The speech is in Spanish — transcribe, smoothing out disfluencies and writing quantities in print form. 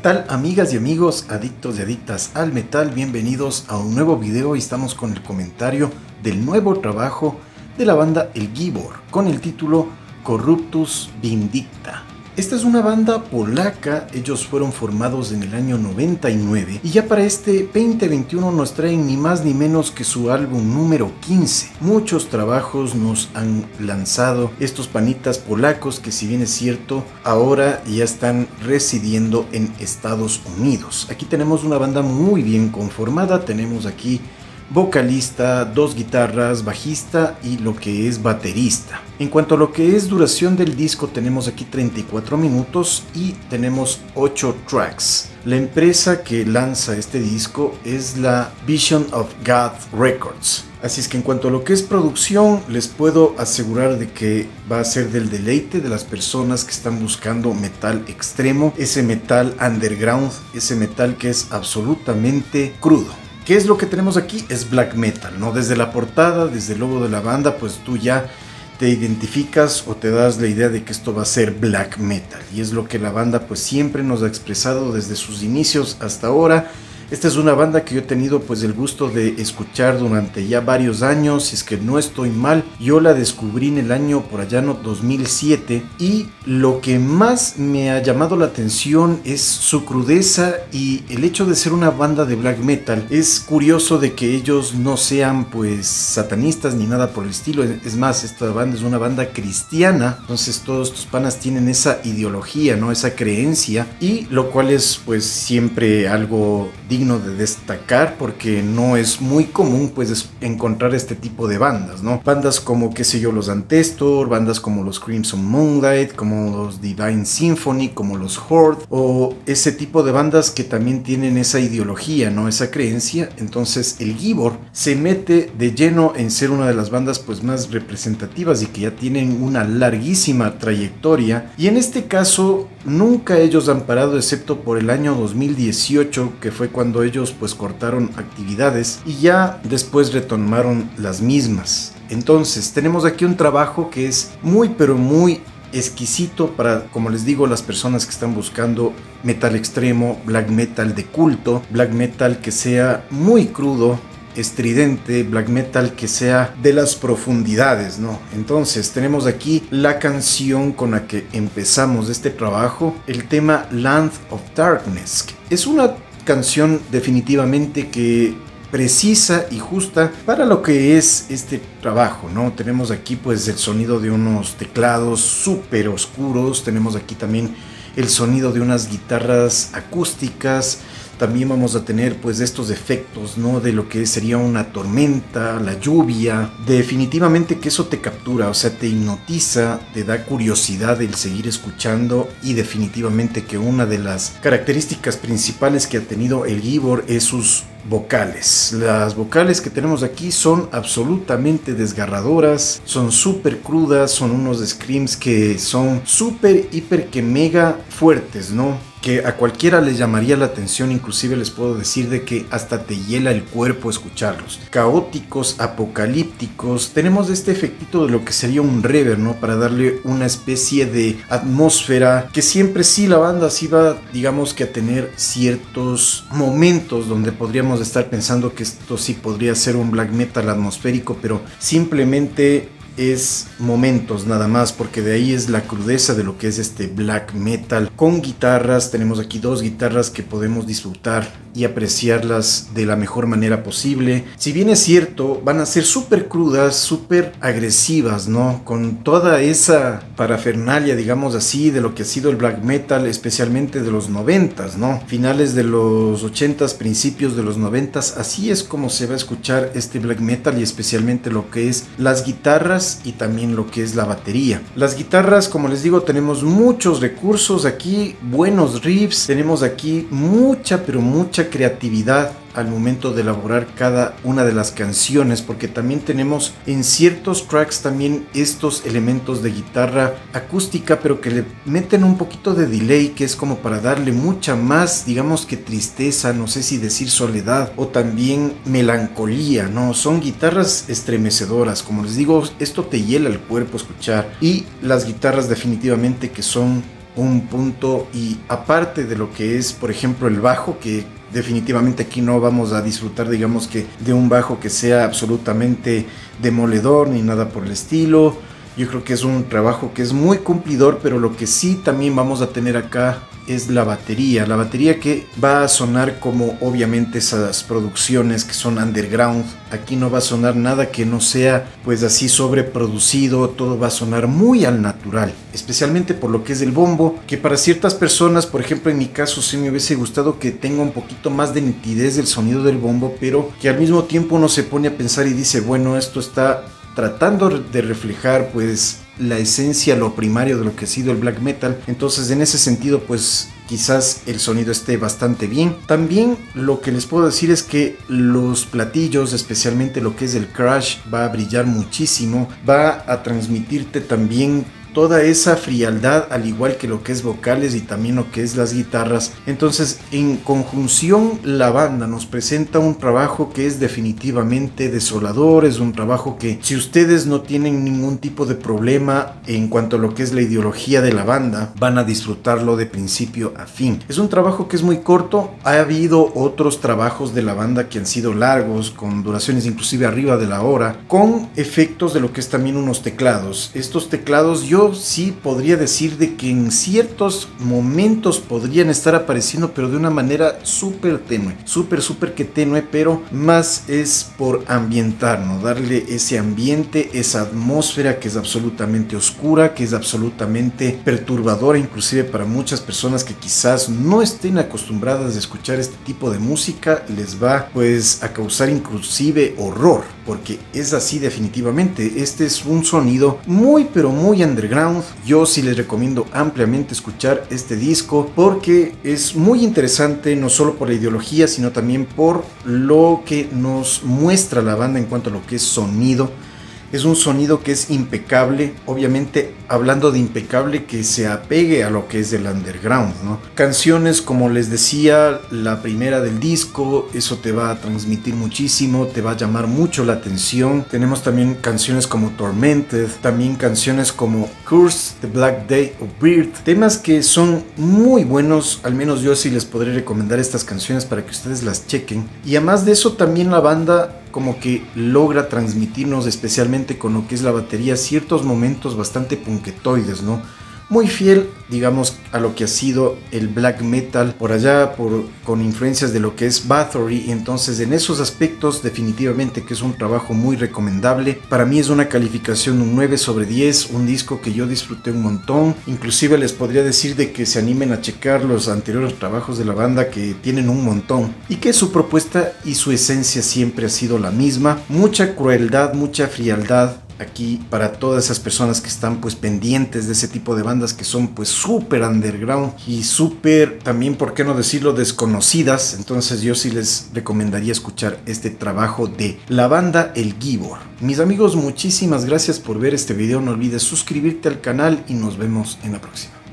tal, amigas y amigos, adictos y adictas al metal? Bienvenidos a un nuevo video y estamos con el comentario del nuevo trabajo de la banda El Gibor con el título Corruptus Vindicta. Esta es una banda polaca, ellos fueron formados en el año 99 y ya para este 2021 nos traen ni más ni menos que su álbum número 15. Muchos trabajos nos han lanzado estos panitas polacos que, si bien es cierto, ahora ya están residiendo en Estados Unidos. Aquí tenemos una banda muy bien conformada, tenemos aquí vocalista, dos guitarras, bajista y lo que es baterista. En cuanto a lo que es duración del disco, tenemos aquí 34 minutos y tenemos 8 tracks. La empresa que lanza este disco es la Vision of God Records. Así es que en cuanto a lo que es producción, les puedo asegurar de que va a ser del deleite de las personas que están buscando metal extremo, ese metal underground, ese metal que es absolutamente crudo. ¿Qué es lo que tenemos aquí? Es black metal, ¿no? Desde la portada, desde el logo de la banda, pues tú ya te identificas o te das la idea de que esto va a ser black metal. Y es lo que la banda pues siempre nos ha expresado desde sus inicios hasta ahora. Esta es una banda que yo he tenido pues el gusto de escuchar durante ya varios años, si es que no estoy mal. Yo la descubrí en el año por allá no 2007 y lo que más me ha llamado la atención es su crudeza y el hecho de ser una banda de black metal. Es curioso de que ellos no sean pues satanistas ni nada por el estilo. Es más, esta banda es una banda cristiana, entonces todos estos panas tienen esa ideología, ¿no? Esa creencia, y lo cual es pues siempre algo digno de destacar porque no es muy común pues encontrar este tipo de bandas, ¿no? Bandas como, qué sé yo, los Ancestor, bandas como los Crimson Moonlight, como los Divine Symphony, como los Horde, o ese tipo de bandas que también tienen esa ideología, ¿no? Esa creencia. Entonces el Gibor se mete de lleno en ser una de las bandas pues más representativas y que ya tienen una larguísima trayectoria, y en este caso nunca ellos han parado excepto por el año 2018, que fue cuando ellos pues cortaron actividades y ya después retomaron las mismas. Entonces tenemos aquí un trabajo que es muy pero muy exquisito para, como les digo, las personas que están buscando metal extremo, black metal de culto, black metal que sea muy crudo, estridente, black metal que sea de las profundidades, ¿no? Entonces tenemos aquí la canción con la que empezamos este trabajo, el tema Land of Darkness. Es una canción definitivamente que precisa y justa para lo que es este trabajo, ¿no? Tenemos aquí pues el sonido de unos teclados súper oscuros, tenemos aquí también el sonido de unas guitarras acústicas. También vamos a tener pues estos efectos, ¿no? De lo que sería una tormenta, la lluvia. Definitivamente que eso te captura, o sea, te hipnotiza, te da curiosidad el seguir escuchando, y definitivamente que una de las características principales que ha tenido el Gibor es sus vocales. Las vocales que tenemos aquí son absolutamente desgarradoras, son súper crudas, son unos screams que son súper, hiper, que mega fuertes, ¿no? Que a cualquiera les llamaría la atención, inclusive les puedo decir de que hasta te hiela el cuerpo escucharlos. Caóticos, apocalípticos, tenemos este efectito de lo que sería un reverb, ¿no? Para darle una especie de atmósfera, que siempre sí la banda sí va, digamos que a tener ciertos momentos donde podríamos estar pensando que esto sí podría ser un black metal atmosférico, pero simplemente es momentos nada más, porque de ahí es la crudeza de lo que es este black metal con guitarras. Tenemos aquí dos guitarras que podemos disfrutar y apreciarlas de la mejor manera posible. Si bien es cierto, van a ser súper crudas, súper agresivas, ¿no? Con toda esa parafernalia, digamos así, de lo que ha sido el black metal, especialmente de los 90s, ¿no? Finales de los 80s, principios de los 90s, así es como se va a escuchar este black metal, y especialmente lo que es las guitarras y también lo que es la batería. Las guitarras, como les digo, tenemos muchos recursos aquí, buenos riffs, tenemos aquí mucha, pero mucha creatividad al momento de elaborar cada una de las canciones, porque también tenemos en ciertos tracks también estos elementos de guitarra acústica, pero que le meten un poquito de delay, que es como para darle mucha más, digamos que tristeza, no sé si decir soledad, o también melancolía, ¿no? Son guitarras estremecedoras, como les digo, esto te hiela el cuerpo escuchar, y las guitarras definitivamente que son un punto, y aparte de lo que es, por ejemplo, el bajo, que definitivamente aquí no vamos a disfrutar, digamos, que de un bajo que sea absolutamente demoledor ni nada por el estilo. Yo creo que es un trabajo que es muy cumplidor, pero lo que sí también vamos a tener acá es la batería que va a sonar como obviamente esas producciones que son underground. Aquí no va a sonar nada que no sea pues así sobreproducido, todo va a sonar muy al natural, especialmente por lo que es el bombo, que para ciertas personas, por ejemplo en mi caso, sí me hubiese gustado que tenga un poquito más de nitidez del sonido del bombo, pero que al mismo tiempo uno se pone a pensar y dice, bueno, esto está tratando de reflejar pues la esencia, lo primario de lo que ha sido el black metal. Entonces en ese sentido pues quizás el sonido esté bastante bien. También lo que les puedo decir es que los platillos, especialmente lo que es el crash, va a brillar muchísimo, va a transmitirte también toda esa frialdad, al igual que lo que es vocales y también lo que es las guitarras. Entonces en conjunción la banda nos presenta un trabajo que es definitivamente desolador, es un trabajo que si ustedes no tienen ningún tipo de problema en cuanto a lo que es la ideología de la banda, van a disfrutarlo de principio a fin. Es un trabajo que es muy corto, ha habido otros trabajos de la banda que han sido largos, con duraciones inclusive arriba de la hora, con efectos de lo que es también unos teclados. Estos teclados yo sí podría decir de que en ciertos momentos podrían estar apareciendo, pero de una manera súper tenue, súper que tenue, pero más es por ambientarnos, darle ese ambiente, esa atmósfera que es absolutamente oscura, que es absolutamente perturbadora, inclusive para muchas personas que quizás no estén acostumbradas a escuchar este tipo de música, les va pues a causar inclusive horror, porque es así definitivamente. Este es un sonido muy pero muy underground. Yo sí les recomiendo ampliamente escuchar este disco porque es muy interesante, no solo por la ideología, sino también por lo que nos muestra la banda en cuanto a lo que es sonido. Es un sonido que es impecable, obviamente hablando de impecable, que se apegue a lo que es el underground, ¿no? Canciones como les decía, la primera del disco, eso te va a transmitir muchísimo, te va a llamar mucho la atención. Tenemos también canciones como Tormented, también canciones como Curse, The Black Day of Birth, temas que son muy buenos, al menos yo sí les podré recomendar estas canciones para que ustedes las chequen. Y además de eso también la banda como que logra transmitirnos, especialmente con lo que es la batería, ciertos momentos bastante punketoides, ¿no? Muy fiel, digamos, a lo que ha sido el black metal por allá, con influencias de lo que es Bathory. Entonces en esos aspectos definitivamente que es un trabajo muy recomendable. Para mí es una calificación un 9/10, un disco que yo disfruté un montón. Inclusive les podría decir de que se animen a checar los anteriores trabajos de la banda, que tienen un montón, y que su propuesta y su esencia siempre ha sido la misma. Mucha crueldad, mucha frialdad aquí para todas esas personas que están pues pendientes de ese tipo de bandas que son pues súper underground y súper también, por qué no decirlo, desconocidas. Entonces yo sí les recomendaría escuchar este trabajo de la banda El Gibor. Mis amigos, muchísimas gracias por ver este video, no olvides suscribirte al canal y nos vemos en la próxima.